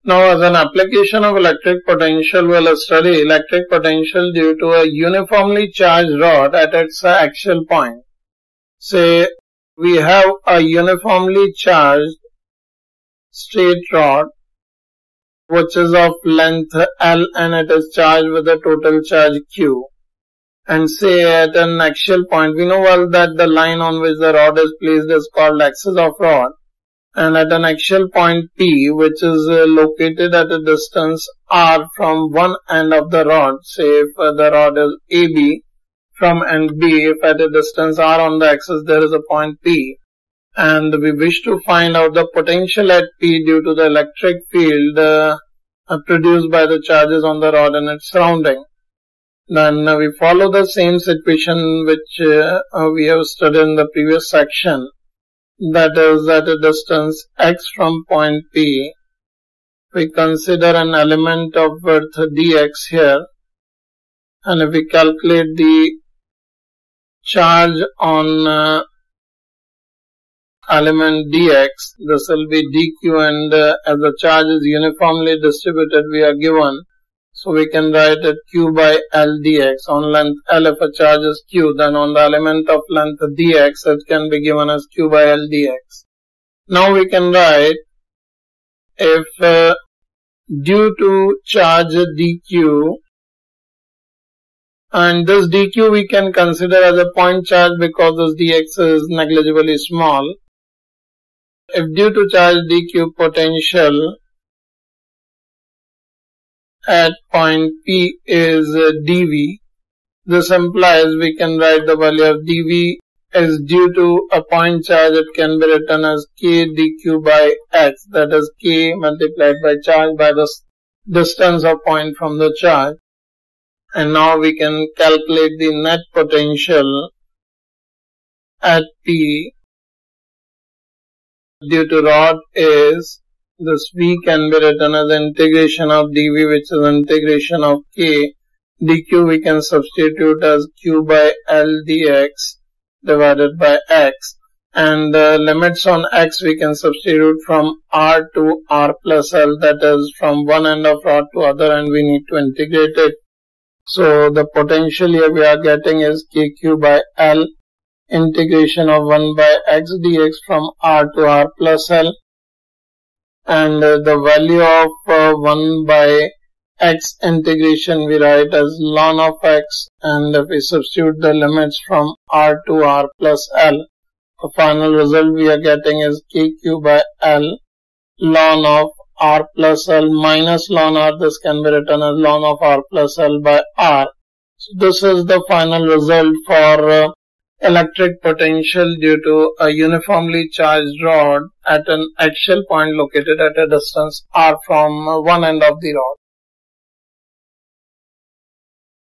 Now, as an application of electric potential, we'll study electric potential due to a uniformly charged rod at its axial point. Say, we have a uniformly charged straight rod which is of length L and it is charged with a total charge Q. And say at an axial point, we know well that the line on which the rod is placed is called axis of rod. And at an axial point P, which is located at a distance R from one end of the rod, say if the rod is AB, from end B, if at a distance R on the axis there is a point P, and we wish to find out the potential at P due to the electric field produced by the charges on the rod and its surrounding. Then we follow the same situation which we have studied in the previous section. That is, at a distance x from point P, we consider an element of width dx here, and if we calculate the charge on element dx, this will be dq, and as the charge is uniformly distributed, we are given, so we can write it q by L dx. On length L, if a charge is q, then on the element of length dx, it can be given as q by L dx. Now we can write, if due to charge dq, and this dq we can consider as a point charge because this dx is negligibly small. If due to charge dq potential at point P is dV, this implies we can write the value of dV is due to a point charge. It can be written as k dq by x, that is k multiplied by charge by the distance of point from the charge. And now we can calculate the net potential at P due to rod is, this V can be written as integration of dV, which is integration of k. dq we can substitute as q by L dx divided by x. And the limits on x we can substitute from R to R plus L, that is from one end of rod to other, and we need to integrate it. So the potential here we are getting is kq by L integration of 1 by x dx from R to R plus L. And the value of 1 by x integration we write as ln of x, and if we substitute the limits from R to R plus L, the final result we are getting is kq by L ln of R plus L minus ln R. This can be written as ln of R plus L by R. So this is the final result for electric potential due to a uniformly charged rod at an axial point located at a distance R from one end of the rod.